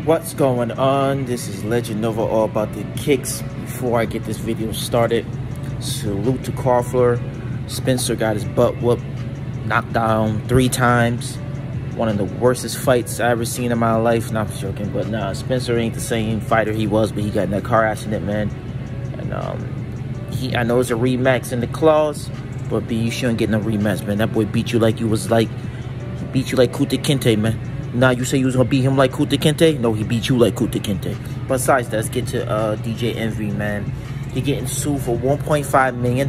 What's going on? This is Legend Nova, all about the kicks. Before I get this video started, salute to Crawford. Spencer got his butt whooped, knocked down 3 times. One of the worstest fights I ever seen in my life. Not joking, but nah, Spencer ain't the same fighter he was, but he got in that car accident, man. And I know it's a rematch in the clause, but B, you shouldn't get no rematch, man. That boy beat you like he beat you like Kunta Kinte, man. Now you say you was gonna beat him like Kunta Kinte? No, he beat you like Kunta Kinte. Besides that, let's get to DJ Envy, man. He getting sued for $1.5 million.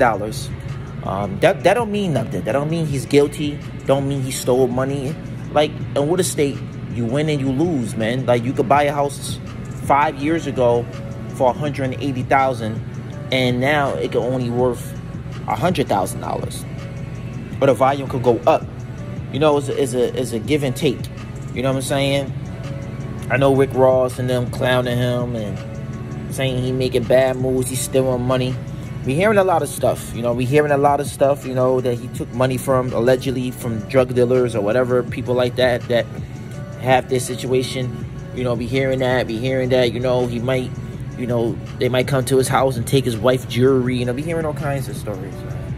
That don't mean nothing. That don't mean he's guilty. Don't mean he stole money. Like, in what state, you win and you lose, man. Like, you could buy a house 5 years ago for $180,000, and now it could only worth $100,000. But the volume could go up. You know, it's a give and take. You know what I'm saying? I know Rick Ross and them clowning him and saying he making bad moves, he's stealing money. We hearing a lot of stuff, you know, you know, that he took money from, allegedly, from drug dealers or whatever, people like that have this situation. You know, be hearing that, you know, he might, you know, they might come to his house and take his wife's jewelry, you know, be hearing all kinds of stories,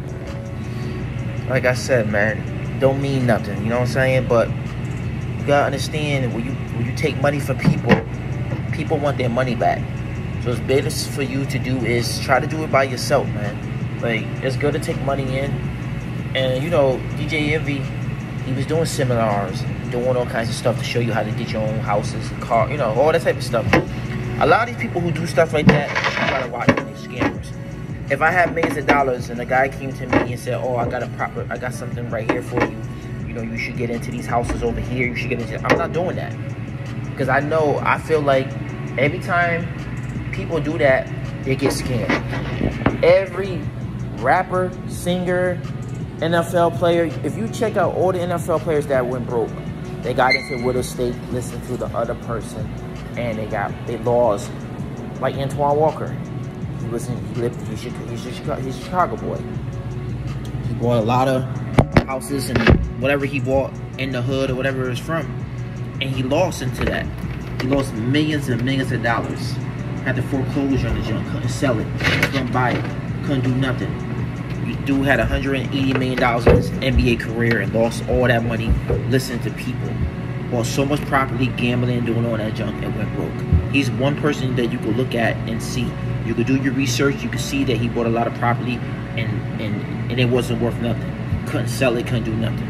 man. Like I said, man, don't mean nothing, you know what I'm saying? But you gotta understand, when you take money from people want their money back. So what's best for you to do is try to do it by yourself, man. Like, it's good to take money in. And, you know, DJ Envy, he was doing seminars, doing all kinds of stuff to show you how to get your own houses and car, you know, all that type of stuff. A lot of these people who do stuff like that, you gotta watch them, they're scammers. If I have millions of dollars and a guy came to me and said, oh, I got something right here for you. You know, you should get into these houses over here. You should get into, I'm not doing that. Because I feel like every time people do that, they get scammed. Every rapper, singer, NFL player, if you check out all the NFL players that went broke, they got into real estate, listened to the other person, and they lost. Like Antoine Walker, he's a Chicago boy. He bought a lot of houses and whatever he bought in the hood or whatever it's from, and he lost into that. He lost millions and millions of dollars. Had the foreclosure on the junk, couldn't sell it, couldn't buy it, couldn't do nothing. The dude had $180 million in his NBA career and lost all that money listening to people. Bought so much property, gambling, doing all that junk, and went broke. He's one person that you could look at and see. You could do your research, you could see that he bought a lot of property and it wasn't worth nothing. Couldn't sell it, couldn't do nothing.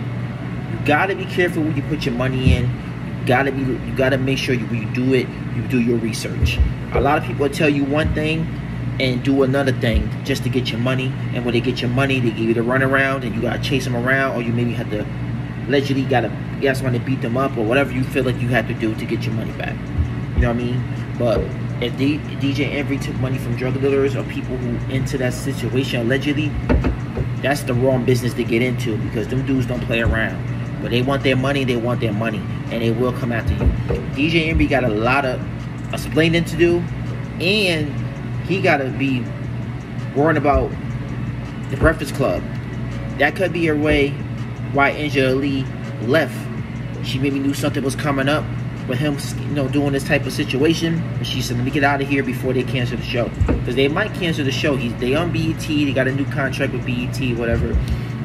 You gotta be careful when you put your money in. You gotta make sure when you do it, you do your research. A lot of people tell you one thing and do another thing just to get your money. And when they get your money, they give you the runaround and you gotta chase them around, or you maybe have to allegedly gotta get someone to beat them up, or whatever you feel like you have to do to get your money back. You know what I mean? But if DJ Envy took money from drug dealers or people who into that situation allegedly, that's the wrong business to get into, because them dudes don't play around. But they want their money, and they will come after you. DJ Envy got a lot of explaining to do, and he got to be worrying about the Breakfast Club. That could be a way why Angela Lee left. She maybe knew something was coming up with him, you know, doing this type of situation, and she said, let me get out of here before they cancel the show. Because they might cancel the show. They on BET, they got a new contract with BET, whatever.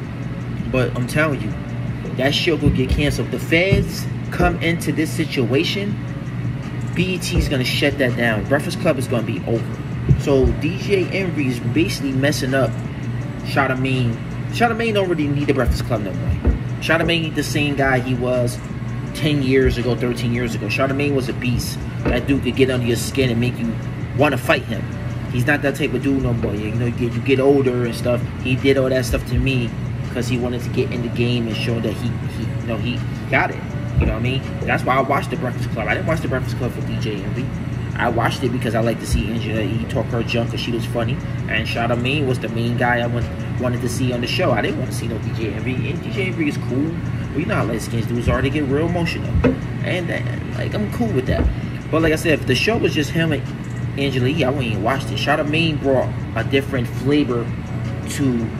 But I'm telling you, that show will get canceled. If the feds come into this situation, BET is going to shut that down. Breakfast Club is going to be over. So DJ Envy is basically messing up Charlamagne. Charlamagne don't really need the Breakfast Club no more. Charlamagne ain't the same guy he was 10 years ago, 13 years ago. Charlamagne was a beast. That dude could get under your skin and make you want to fight him. He's not that type of dude no more. You know, you get older and stuff. He did all that stuff to me because he wanted to get in the game and show that he got it. You know what I mean? That's why I watched the Breakfast Club. I didn't watch the Breakfast Club for DJ Envy. I watched it because I like to see Angela E talk her junk because she was funny. And Charlamagne was the main guy I wanted to see on the show. I didn't want to see no DJ Envy. And DJ Envy is cool. But you know how light-skinned dudes are. They get real emotional. And like, I'm cool with that. But like I said, if the show was just him and Angela E, I wouldn't even watch it. Charlamagne brought a different flavor to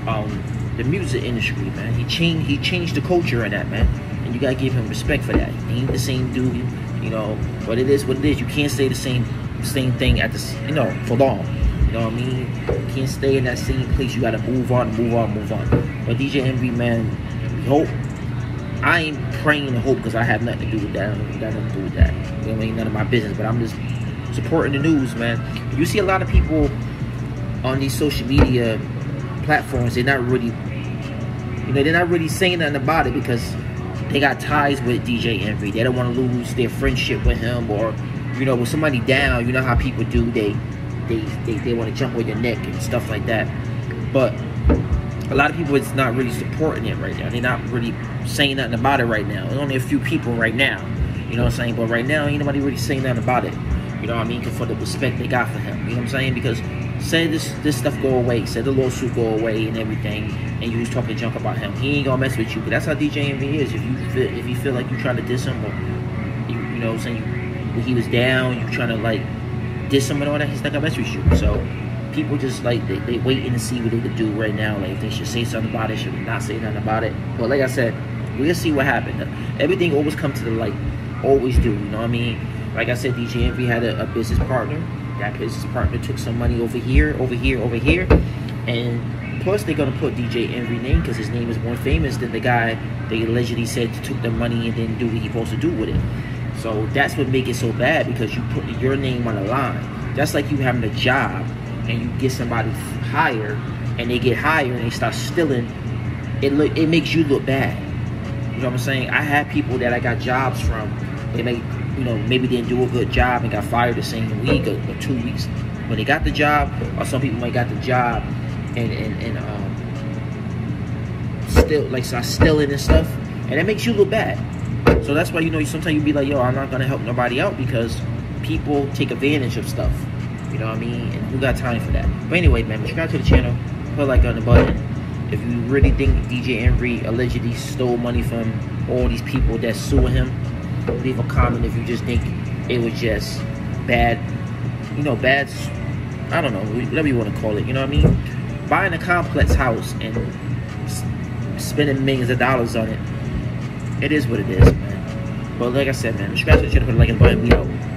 the music industry, man. He changed the culture in that, man. And you gotta give him respect for that. He ain't the same dude. You you know. But it is what it is. You can't say the same thing at the, you know, for long. You know what I mean? You can't stay in that same place. You gotta move on. But DJ Envy, man, we hope. I ain't praying and hope because I have nothing to do with that. I got nothing to do with that. You know what I mean? None of my business. But I'm just supporting the news, man. You see a lot of people on these social media platforms. They're not really, you know, they're not really saying nothing about it because they got ties with DJ Envy. They don't want to lose their friendship with him, or, you know, with somebody down. You know how people do. They want to jump on your neck and stuff like that. But a lot of people is not really supporting it right now. They're not really saying nothing about it right now. There's only a few people right now, you know what I'm saying? But right now, ain't nobody really saying nothing about it. You know what I mean? For the respect they got for him. You know what I'm saying? Because say this stuff go away, say the lawsuit go away and everything, and you was talking junk about him, he ain't gonna mess with you. But that's how DJ Envy is. If you feel like you trying to diss him, or you know what I'm saying, when he was down, you trying to like diss him and all that, he's not gonna mess with you. So people just like they waiting to see what they could do right now. Like if they should say something about it, should they not say nothing about it. But like I said, we'll see what happened. Everything always comes to the light, always do. You know what I mean? Like I said, DJ Envy had a business partner. That business partner took some money over here, and plus they're gonna put DJ Envy name because his name is more famous than the guy they allegedly said took the money and didn't do what he supposed to do with it. So that's what make it so bad, because you put your name on the line. That's like you having a job and you get somebody hired and they get hired and they start stealing. It makes you look bad. You know what I'm saying? I had people that I got jobs from. They may, you know, maybe didn't do a good job and got fired the same week or 2 weeks when they got the job. Or some people might got the job and still like start stealing and stuff, and that makes you look bad. So that's why, you know, sometimes you be like, yo, I'm not gonna help nobody out because people take advantage of stuff. You know what I mean? And who got time for that? But anyway, man, subscribe to the channel, put a like on the button. If you really think DJ Envy allegedly stole money from all these people that suing him, leave a comment. If you just think it was just bad, you know, bad, I don't know, whatever you want to call it, you know what I mean? Buying a complex house and spending millions of dollars on it, it is what it is, man. But like I said, man, subscribe to the channel, put a like on the button, we out.